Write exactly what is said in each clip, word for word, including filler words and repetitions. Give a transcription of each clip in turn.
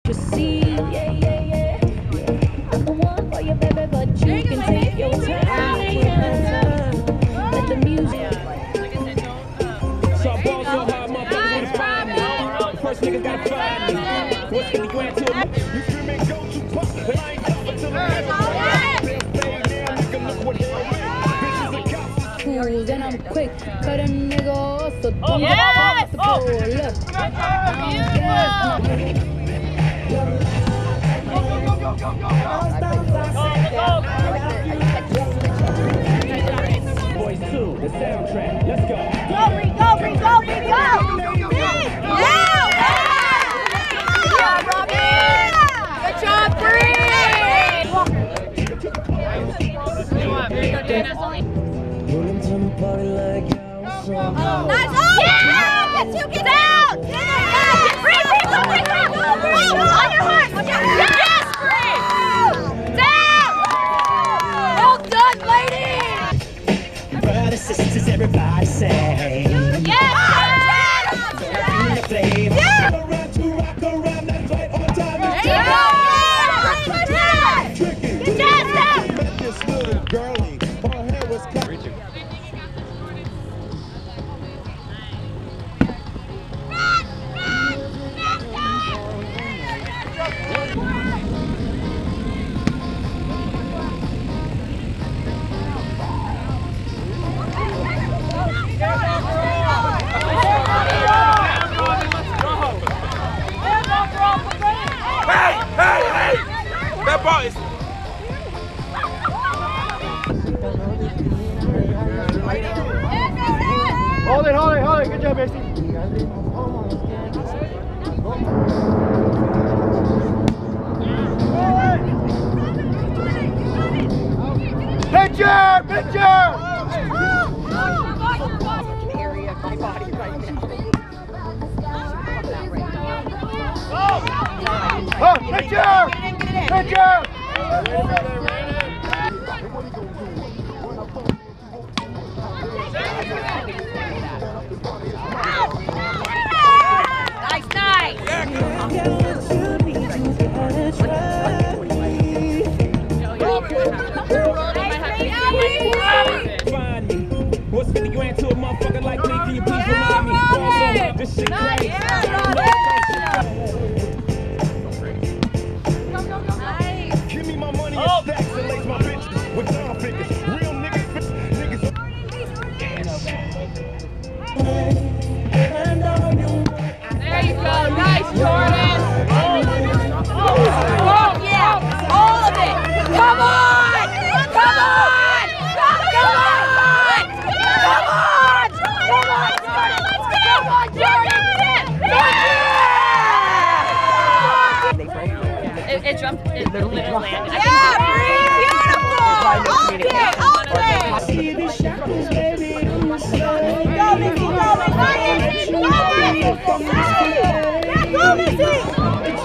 You see, yeah, yeah, yeah. I'm the one for you, baby, but you can take your time. Let the music. So I ball so hard, motherfuckers wanna find me. First niggas gotta find me. What's fifty grand to a you screaming go to pop, and I ain't coming to the Cool, then I'm quick. Cut a nigga off, so don't Yes! the Oh! look. Boys two, the soundtrack. Let's go. Go, Bree, go, Bree, go, Bree, go! Yeah! Good job, Robbie! Good job, Bree! Very good, Dana. Nice! Oh, yeah! Get two, get out! Bree, Bree, go, Bree, go! Oh, on your horse! Yes, Bree! Down! Well done, ladies! Brothers, sisters, everybody say Yes! in the flame. Yeah! Around to rock around, that's right on time. There you go! Good job! Good job, Steph! Met this little girlie, her hair was cut. Hey, hey, hey! That ball is. Hold it, hold it, hold it. Good job, Misty. Pitcher! Pitcher! Area of my body right now. Oh, pitcher! Pitcher! Nice, nice! Find me. What's fifty grand to a motherfucker like me? Can you please remind me? Ball so hard, this shit crazy. Give me my money in stacks and lace my bitches with dollar figures. Real niggas, niggas. There you go, nice, Jordan! Oh, yeah, all of it! Come on! Come on! Come on! Come on! Come on, Jordan! Let's go! Come on, Jordan! It, it jumped, it literally landed. Yeah, Bree, beautiful! All day, all day! See these shackles, baby. Go, Missy, go, Missy! Go, Missy! Go, Missy!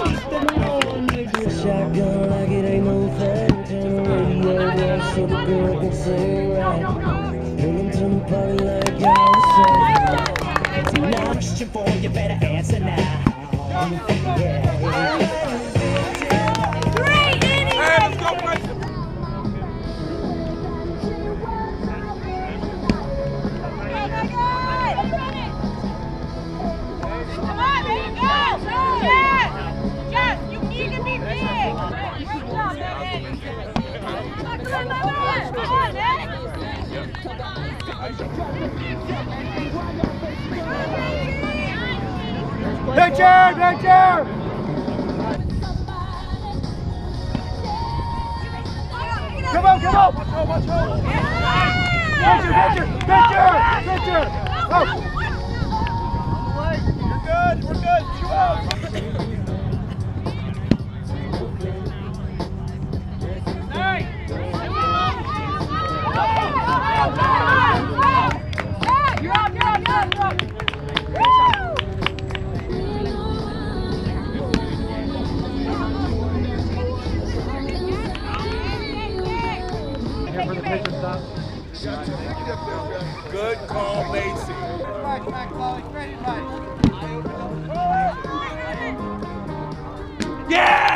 Shotgun like it ain't no thing. Turn the radio down so the girl can sing right. Bring them to the party like y'all say. Now question for you, better answer now. Yeah. Great inning! Hey, let's go play. Come on, there you go! Jess! Jess, you need to be big! Good job, man! Come on, man! Come on, man! Pitcher! Pitcher! Come on, come on! Pitcher, pitcher, pitcher, pitcher! Oh. You're good, we're good, two out! You're up, you're up, you're up, you're up! For the pitcher stop. Good call, Macy. Right, back, Chloe. Straight in right. Yeah!